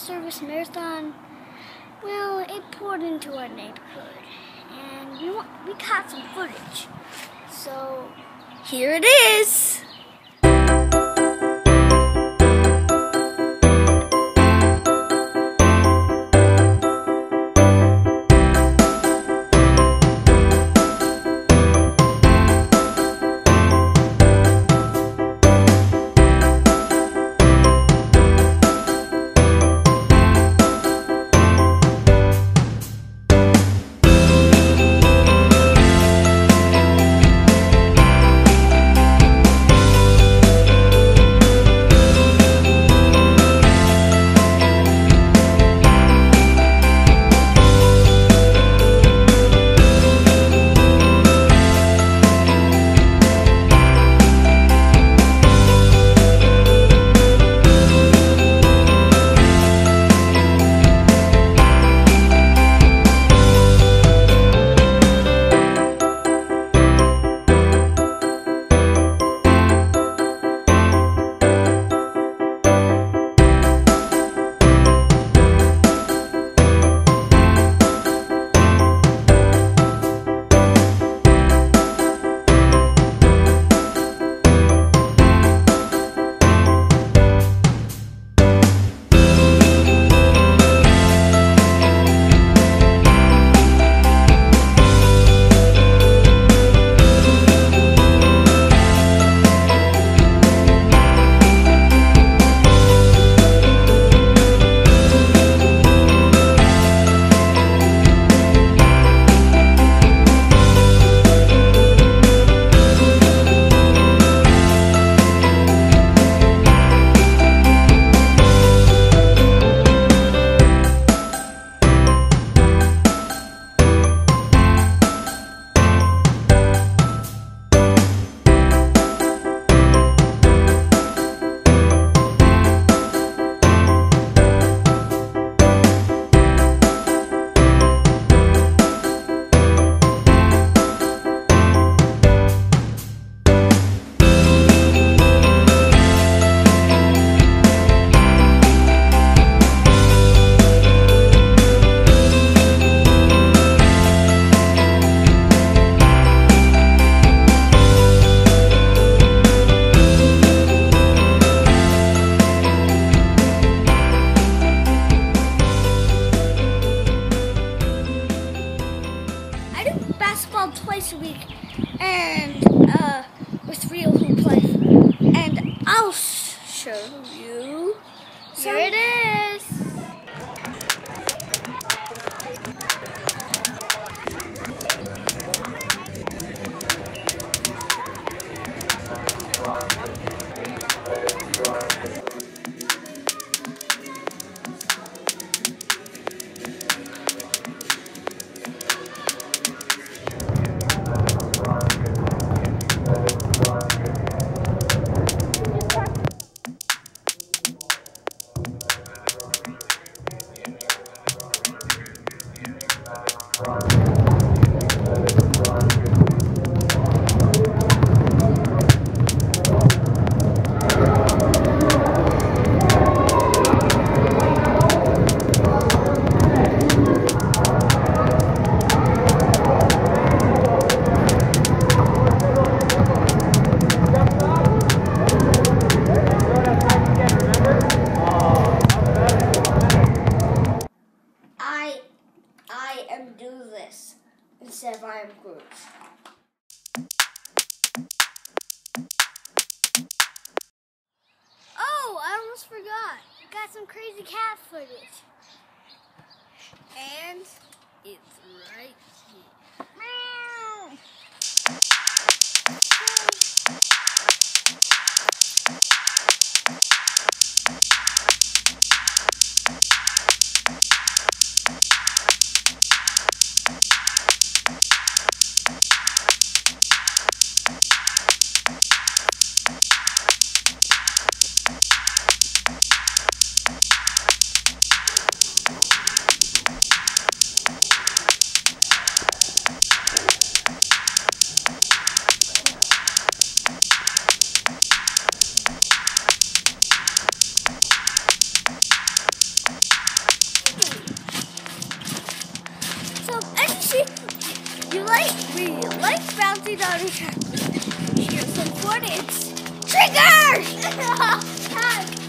service marathon, well, it poured into our neighborhood, and we caught some footage. So here it is. Twice a week, and with Real Hooplife, and I'll show you. Here it is. I am do this instead of I am Groot. Oh, I almost forgot. I got some crazy cat footage. And it's right here. Meow. Here's some footage. Trigger!